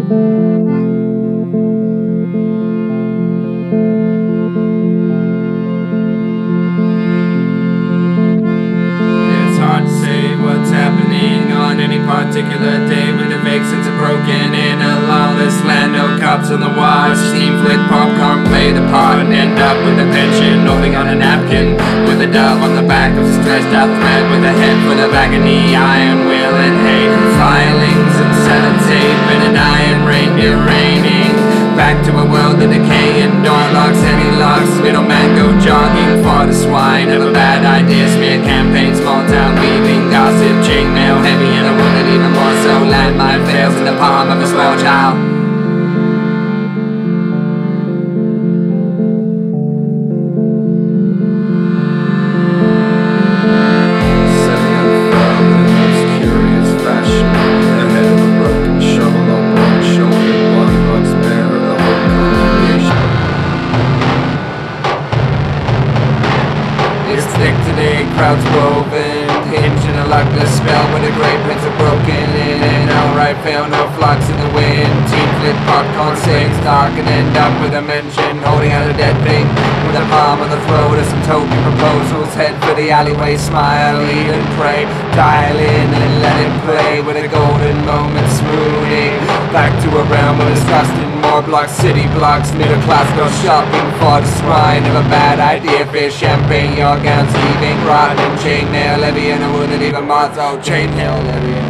Particular day when the vixens are broken in a lawless land. No cops on the watch, steam flick popcorn, play the part and end up with a pension, holding on a napkin with a dove on the back of a stretched out thread, with a head full of agony, iron will and hate, filings and sellotape, and an iron reindeer raining back to a world of decay and door locks, heavy locks, middleman go jogging for the swine of a bad idea, smear campaign, small town weaving, gossip, chainmail, heavy and a wounded even more so, landmine fails in the palm of a small child. Thick today, crowds woven, hinged in a luckless spell when the great prince are broken in and outright fail, no flux in the wind, team flip popcorn sings dark and end up with a mention, holding out a dead thing with a palm on the throat of some token proposals, head for the alleyway, smile, eat and pray, dial in and let it play with a golden moment smoothing back to a realm of disgusting, more blocks, city blocks, middle class go shopping for the swine of a bad idea, fish, champagne, your gowns heaving, rotten chainmail, levy and a wounded even Martha, chainmail, levy